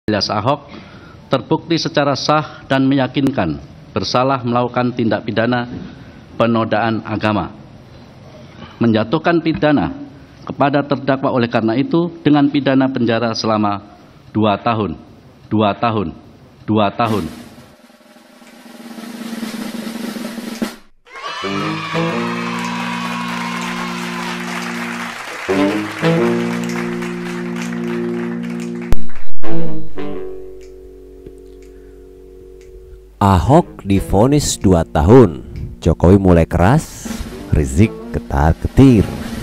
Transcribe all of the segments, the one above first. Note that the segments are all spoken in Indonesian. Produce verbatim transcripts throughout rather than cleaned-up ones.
alias Ahok terbukti secara sah dan meyakinkan bersalah melakukan tindak pidana penodaan agama, menjatuhkan pidana kepada terdakwa oleh karena itu dengan pidana penjara selama dua tahun, dua tahun, dua tahun. Ahok divonis dua tahun, Jokowi mulai keras, Rizik ketar-ketir.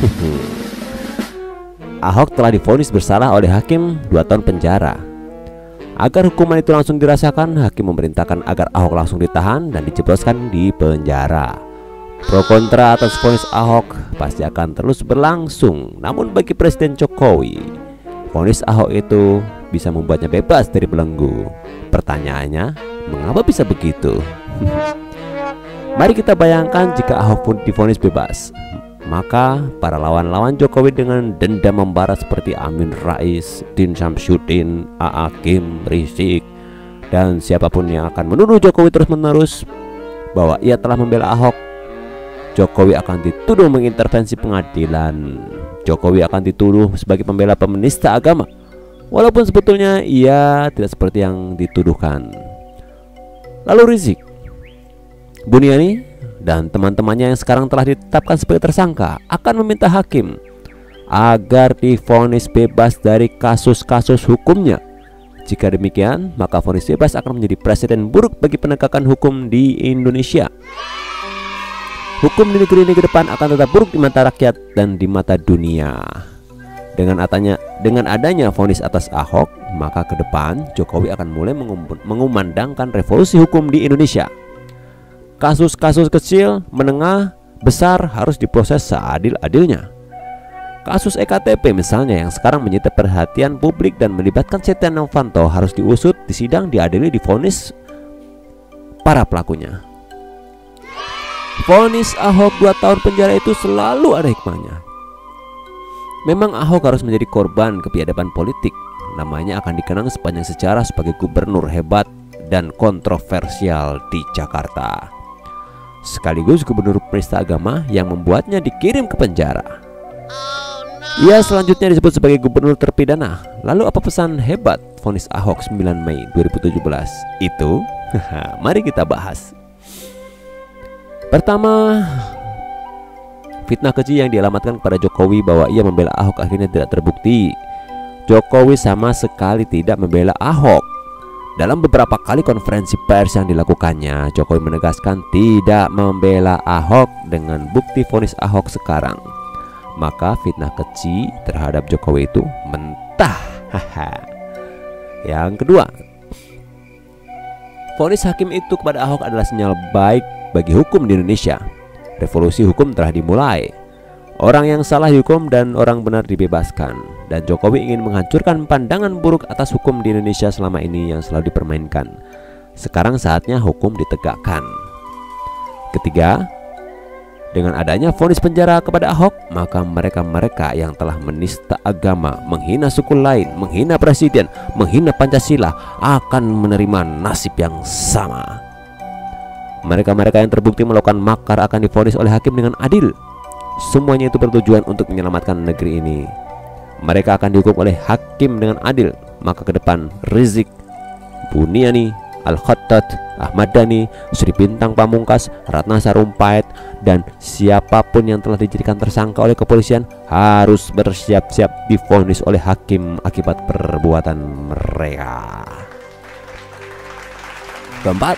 Ahok telah divonis bersalah oleh hakim dua tahun penjara. Agar hukuman itu langsung dirasakan, hakim memerintahkan agar Ahok langsung ditahan dan dijebloskan di penjara. Pro kontra atas vonis Ahok pasti akan terus berlangsung. Namun bagi Presiden Jokowi, vonis Ahok itu bisa membuatnya bebas dari belenggu. Pertanyaannya, mengapa bisa begitu? Mari kita bayangkan jika Ahok pun divonis bebas, maka para lawan-lawan Jokowi dengan dendam membara seperti Amin Rais, Din Syamsuddin, A A Kim, Rizik, dan siapapun yang akan menuduh Jokowi terus-menerus bahwa ia telah membela Ahok, Jokowi akan dituduh mengintervensi pengadilan. Jokowi akan dituduh sebagai pembela penista agama, walaupun sebetulnya ia tidak seperti yang dituduhkan. Lalu Rizik, Buniani, dan teman-temannya yang sekarang telah ditetapkan sebagai tersangka akan meminta hakim agar divonis bebas dari kasus-kasus hukumnya. Jika demikian, maka vonis bebas akan menjadi presiden buruk bagi penegakan hukum di Indonesia. Hukum di negeri ini ke depan akan tetap buruk di mata rakyat dan di mata dunia. Dengan adanya dengan adanya vonis atas Ahok, maka ke depan Jokowi akan mulai mengumandangkan revolusi hukum di Indonesia. Kasus-kasus kecil, menengah, besar harus diproses seadil-adilnya. Kasus E K T P misalnya yang sekarang menyita perhatian publik dan melibatkan Setia Novanto harus diusut, disidang, diadili, divonis para pelakunya. Vonis Ahok dua tahun penjara itu selalu ada hikmahnya. Memang Ahok harus menjadi korban kebiadaban politik. Namanya akan dikenang sepanjang sejarah sebagai gubernur hebat dan kontroversial di Jakarta, sekaligus gubernur penista agama yang membuatnya dikirim ke penjara. Ia selanjutnya disebut sebagai gubernur terpidana. Lalu apa pesan hebat vonis Ahok sembilan Mei dua ribu tujuh belas itu? Mari kita bahas. Pertama, fitnah keji yang dialamatkan kepada Jokowi bahwa ia membela Ahok akhirnya tidak terbukti. Jokowi sama sekali tidak membela Ahok. Dalam beberapa kali konferensi pers yang dilakukannya, Jokowi menegaskan tidak membela Ahok dengan bukti vonis Ahok sekarang. Maka fitnah keji terhadap Jokowi itu mentah. Yang kedua, vonis hakim itu kepada Ahok adalah sinyal baik bagi hukum di Indonesia. Revolusi hukum telah dimulai. Orang yang salah dihukum dan orang benar dibebaskan. Dan Jokowi ingin menghancurkan pandangan buruk atas hukum di Indonesia selama ini yang selalu dipermainkan. Sekarang saatnya hukum ditegakkan. Ketiga, dengan adanya vonis penjara kepada Ahok, maka mereka-mereka yang telah menista agama, menghina suku lain, menghina presiden, menghina Pancasila akan menerima nasib yang sama. Mereka-mereka yang terbukti melakukan makar akan divonis oleh hakim dengan adil. Semuanya itu bertujuan untuk menyelamatkan negeri ini. Mereka akan dihukum oleh hakim dengan adil. Maka ke depan Rizik, Buniani, Al-Khattat, Ahmad Dhani, Sri Bintang Pamungkas, Ratna Sarumpait, dan siapapun yang telah dijadikan tersangka oleh kepolisian harus bersiap-siap divonis oleh hakim akibat perbuatan mereka. Keempat,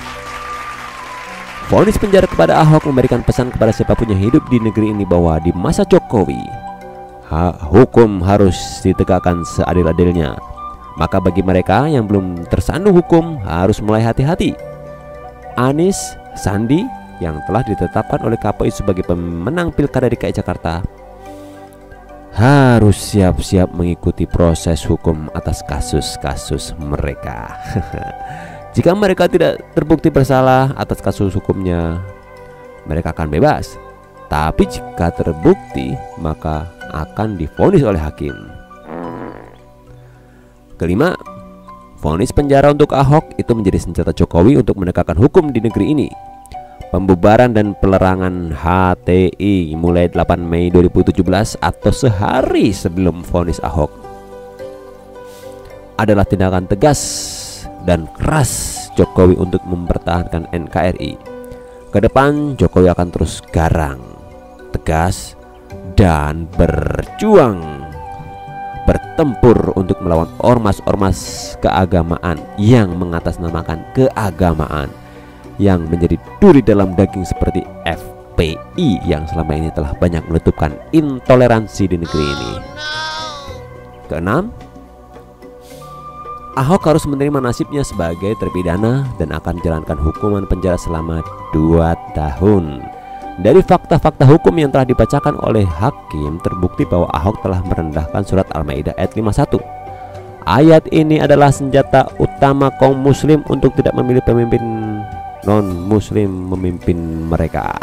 vonis penjara kepada Ahok memberikan pesan kepada siapapun yang hidup di negeri ini bahwa di masa Jokowi, ha, hukum harus ditegakkan seadil-adilnya. Maka bagi mereka yang belum tersandung hukum harus mulai hati-hati. Anies, Sandi yang telah ditetapkan oleh K P U sebagai pemenang Pilkada D K I Jakarta harus siap-siap mengikuti proses hukum atas kasus-kasus mereka. Jika mereka tidak terbukti bersalah atas kasus hukumnya, mereka akan bebas. Tapi jika terbukti, maka akan divonis oleh hakim. Kelima, Vonis penjara untuk Ahok itu menjadi senjata Jokowi untuk menegakkan hukum di negeri ini. Pembubaran dan pelerangan H T I mulai delapan Mei dua ribu tujuh belas atau sehari sebelum vonis Ahok adalah tindakan tegas dan keras Jokowi untuk mempertahankan N K R I. Kedepan Jokowi akan terus garang, tegas, dan berjuang bertempur untuk melawan ormas-ormas keagamaan yang mengatasnamakan keagamaan, yang menjadi duri dalam daging seperti F P I yang selama ini telah banyak menutupkan intoleransi di negeri ini. Keenam, Ahok harus menerima nasibnya sebagai terpidana dan akan menjalankan hukuman penjara selama dua tahun. Dari fakta-fakta hukum yang telah dibacakan oleh hakim, terbukti bahwa Ahok telah merendahkan surat Al-Maidah ayat lima puluh satu. Ayat ini adalah senjata utama kaum muslim untuk tidak memilih pemimpin non-muslim memimpin mereka.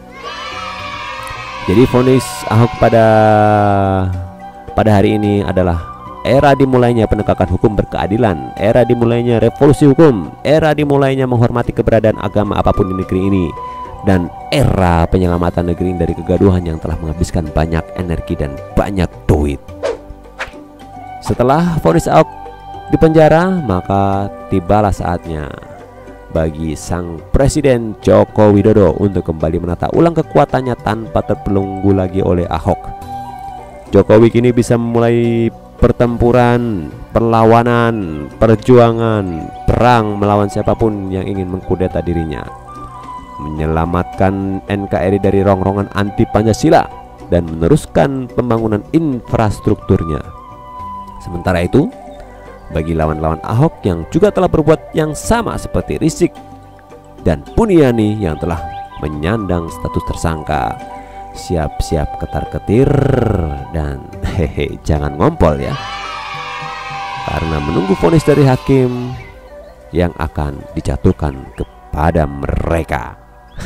Jadi vonis Ahok pada pada hari ini adalah era dimulainya penegakan hukum berkeadilan, era dimulainya revolusi hukum, era dimulainya menghormati keberadaan agama apapun di negeri ini, dan era penyelamatan negeri dari kegaduhan yang telah menghabiskan banyak energi dan banyak duit. Setelah vonis Ahok di penjara, maka tibalah saatnya bagi sang Presiden Joko Widodo untuk kembali menata ulang kekuatannya tanpa terbelenggu lagi oleh Ahok. Jokowi kini bisa memulai pertempuran, perlawanan, perjuangan, perang melawan siapapun yang ingin mengkudeta dirinya, menyelamatkan N K R I dari rongrongan anti Pancasila dan meneruskan pembangunan infrastrukturnya. Sementara itu, bagi lawan-lawan Ahok yang juga telah berbuat yang sama seperti Rizik dan Buniani yang telah menyandang status tersangka, siap-siap ketar-ketir dan hehe jangan ngompol ya, karena menunggu vonis dari hakim yang akan dijatuhkan kepada mereka.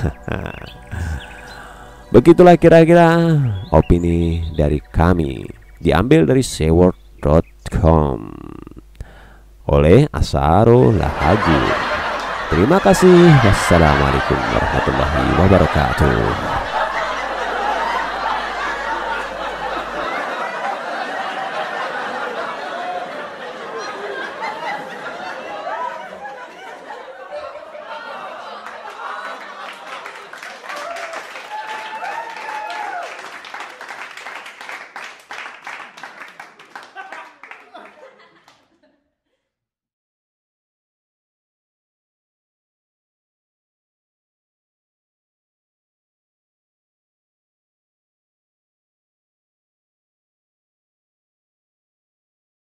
Begitulah kira-kira opini dari kami, diambil dari seword dot com oleh Asharul Haji. Terima kasih. Wassalamualaikum warahmatullahi wabarakatuh.